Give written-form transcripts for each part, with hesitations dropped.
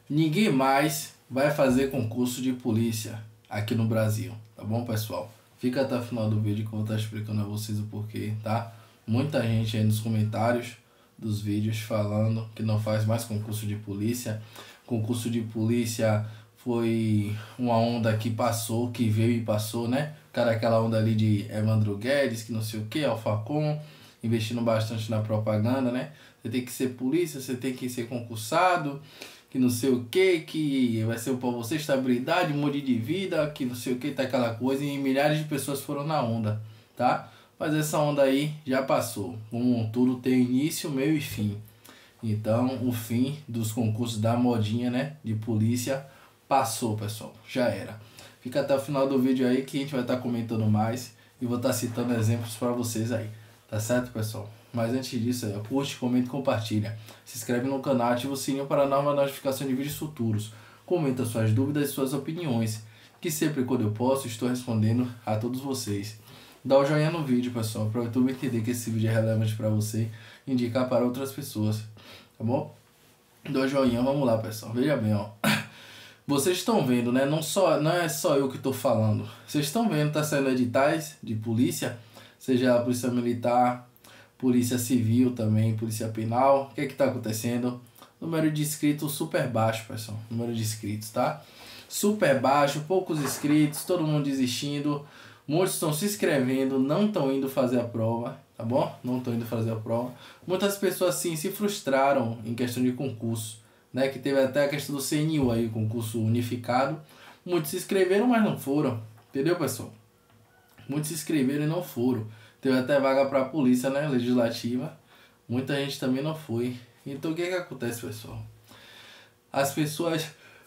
ninguém mais vai fazer concurso de polícia aqui no Brasil, tá bom, pessoal? Fica até o final do vídeo que eu vou estar explicando a vocês o porquê, tá? Muita gente aí nos comentários dos vídeos falando que não faz mais concurso de polícia. Concurso de polícia foi uma onda que passou, que veio e passou, né? Cara, aquela onda ali de Evandro Guedes, que não sei o que, Alfacom, investindo bastante na propaganda, né? Você tem que ser polícia, você tem que ser concursado, que não sei o que vai ser para você estabilidade, mude de vida, que não sei o que, tá aquela coisa, e milhares de pessoas foram na onda, tá? Mas essa onda aí já passou. Como tudo tem início, meio e fim. Então, o fim dos concursos da modinha, né, de polícia, passou, pessoal. Já era. Fica até o final do vídeo aí que a gente vai estar comentando mais e vou estar citando exemplos para vocês aí. Tá certo, pessoal? Mas antes disso, curte, comenta e compartilha. Se inscreve no canal, ativa o sininho para nova notificação de vídeos futuros. Comenta suas dúvidas e suas opiniões, que sempre quando eu posso estou respondendo a todos vocês. Dá o joinha no vídeo, pessoal, para o YouTube entender que esse vídeo é relevante para você e indicar para outras pessoas, tá bom? Dá o joinha, vamos lá, pessoal. Veja bem, ó. Vocês estão vendo, né? Não é só eu que estou falando. Vocês estão vendo, tá saindo editais de polícia, seja a polícia militar, polícia civil também, polícia penal. O que é que tá acontecendo? Número de inscritos super baixo, pessoal. Número de inscritos, tá? Super baixo, poucos inscritos, todo mundo desistindo. Muitos estão se inscrevendo, não estão indo fazer a prova, tá bom? Não estão indo fazer a prova. Muitas pessoas, sim, se frustraram em questão de concurso, né? Que teve até a questão do CNU aí, concurso unificado. Muitos se inscreveram, mas não foram, entendeu, pessoal? Muitos se inscreveram e não foram. Teve até vaga para a polícia, né, legislativa. Muita gente também não foi. Então o que acontece, pessoal? As pessoas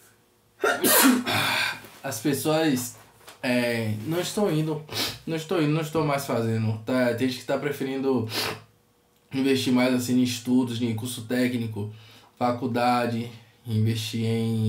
não estão indo, não estão mais fazendo. Tá, tem gente que está preferindo investir mais assim em estudos, em curso técnico, faculdade, investir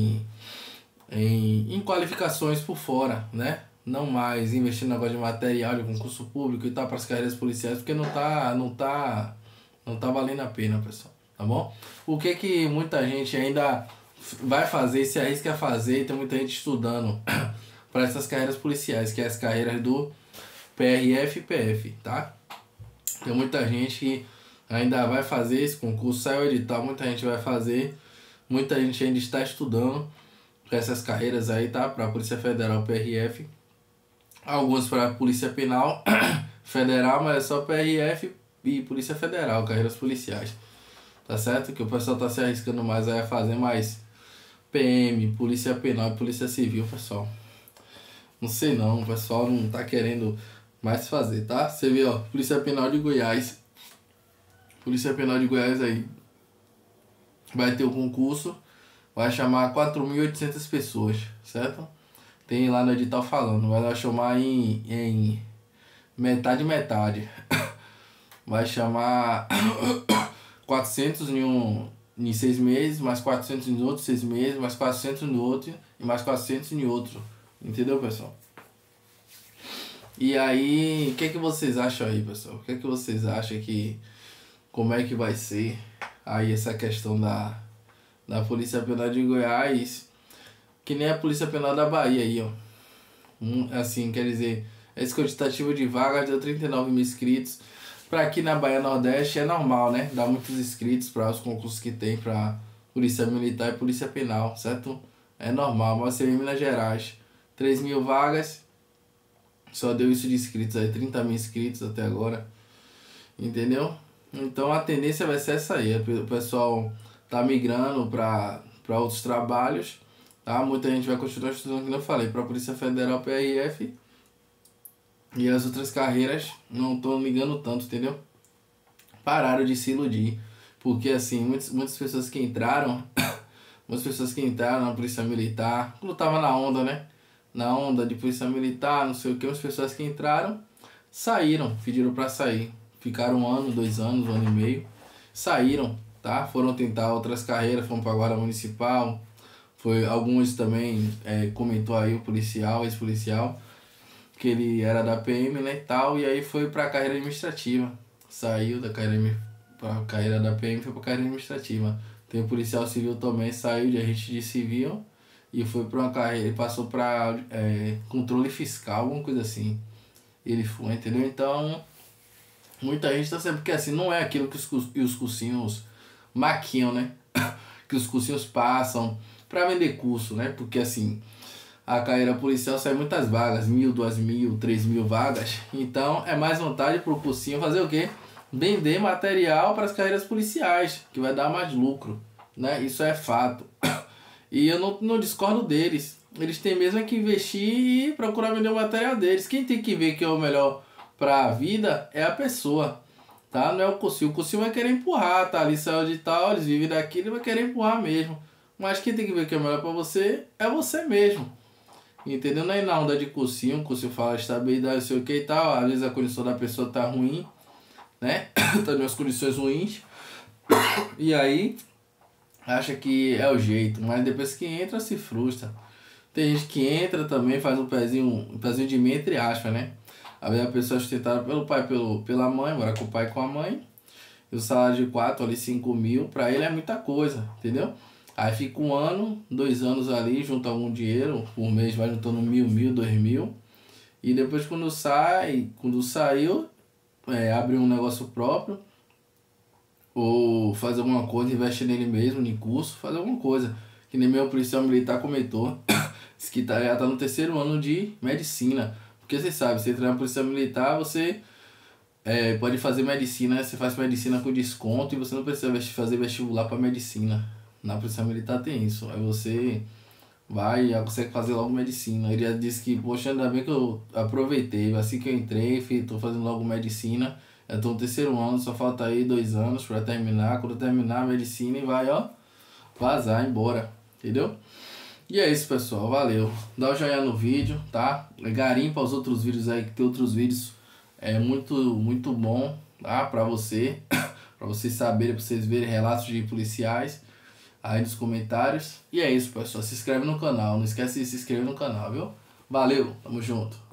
em qualificações por fora, né? Não mais investir no negócio de material de concurso público e tal para as carreiras policiais, porque não tá valendo a pena, pessoal, tá bom? O que muita gente ainda vai fazer, se arrisca a fazer, e tem muita gente estudando para essas carreiras policiais, que é as carreiras do PRF e PF, tá? Tem muita gente que ainda vai fazer esse concurso, saiu o edital, muita gente vai fazer, muita gente ainda está estudando para essas carreiras aí, tá? Para a Polícia Federal, PRF, alguns para a Polícia Penal Federal, mas é só PRF e Polícia Federal, carreiras policiais, tá certo? Que o pessoal tá se arriscando mais aí a fazer mais PM, Polícia Penal e Polícia Civil, pessoal. Não sei não, o pessoal não tá querendo mais fazer, tá? Você vê, ó, Polícia Penal de Goiás. Polícia Penal de Goiás aí vai ter o concurso, vai chamar 4.800 pessoas, certo? Tem lá no edital falando, vai chamar em metade. Vai chamar 400 em 6 meses, mais 400 em outros 6 meses, mais 400 no outro e mais 400 em outro. Entendeu, pessoal? E aí, o que vocês acham aí, pessoal? O que vocês acham que... Como é que vai ser aí essa questão da Polícia Penal de Goiás, que nem a Polícia Penal da Bahia aí, ó. Assim, quer dizer, esse quantitativo de vagas deu 39 mil inscritos. Para aqui na Bahia Nordeste é normal, né? Dá muitos inscritos para os concursos que tem para Polícia Militar e Polícia Penal, certo? É normal, mas você vê em Minas Gerais, 3 mil vagas, só deu isso de inscritos aí, 30 mil inscritos até agora, entendeu? Então a tendência vai ser essa aí, o pessoal tá migrando para outros trabalhos, tá? Muita gente vai continuar estudando, como eu falei, para a Polícia Federal, PRF, e as outras carreiras não estão ligando tanto, entendeu? Pararam de se iludir, porque assim, muitas pessoas que entraram, na Polícia Militar, quando tava na onda, né? Na onda de Polícia Militar, não sei o que, as pessoas que entraram, saíram, pediram para sair. Ficaram 1 ano, 2 anos, 1 ano e meio, saíram, tá? Foram tentar outras carreiras, foram para a Guarda Municipal, alguns também, comentou aí o policial, ex-policial, que ele era da PM, né, e tal, e aí foi para a carreira administrativa, saiu da carreira da PM e foi para a carreira administrativa. Tem um policial civil também, saiu de agente de civil e foi para uma carreira, ele passou para controle fiscal, alguma coisa assim. Ele foi, entendeu? Então, muita gente tá sempre, porque assim, não é aquilo que os cursinhos maquiam, né? Que os cursinhos passam para vender curso, né? Porque assim, a carreira policial sai muitas vagas, 1.000, 2.000, 3.000 vagas. Então, é mais vantagem pro cursinho fazer o quê? Vender material para as carreiras policiais, que vai dar mais lucro, né? Isso é fato. E eu não discordo deles. Eles têm mesmo que investir e procurar vender o material deles. Quem tem que ver que é o melhor para a vida é a pessoa, tá? Não é o cursinho. O cursinho vai querer empurrar, tá? Ali saiu de tal, eles vivem daquilo, ele vai querer empurrar mesmo. Mas quem tem que ver que é o melhor para você é você mesmo. Entendeu? Não é na onda de cursinho, o cursinho fala estabilidade, não sei o que e tal. Às vezes a condição da pessoa tá ruim, né? Tá em umas condições ruins. E aí acha que é o jeito, mas depois que entra se frustra. Tem gente que entra também, faz um pezinho de mim, entre aspas, né? Às vezes a pessoa é sustentada pelo pai, pela mãe, mora com o pai e com a mãe. E o salário de 4 ali, 5.000, pra ele é muita coisa, entendeu? Aí fica 1 ano, 2 anos ali, junta algum dinheiro, por mês vai juntando 1.000, 2.000. E depois quando saiu, abre um negócio próprio, ou faz alguma coisa, investe nele mesmo, em curso, faz alguma coisa. Que nem meu policial militar comentou, diz que já tá no 3º ano de medicina. Porque você sabe, você entra na polícia militar, você pode fazer medicina, você faz medicina com desconto e você não precisa fazer vestibular para medicina. Na polícia militar tem isso. Aí você vai e consegue fazer logo medicina. Ele já disse que, poxa, ainda bem que eu aproveitei. Assim que eu entrei, tô fazendo logo medicina. Eu tô no 3º ano, só falta aí 2 anos para terminar. Quando eu terminar a medicina e vai, ó, vazar, embora. Entendeu? E é isso, pessoal. Valeu. Dá o joinha no vídeo, tá? Garimpa os outros vídeos aí, que tem outros vídeos muito, muito bom, tá? Pra você. Pra vocês saberem, pra vocês verem relatos de policiais aí nos comentários. E é isso, pessoal. Se inscreve no canal. Não esquece de se inscrever no canal, viu? Valeu. Tamo junto.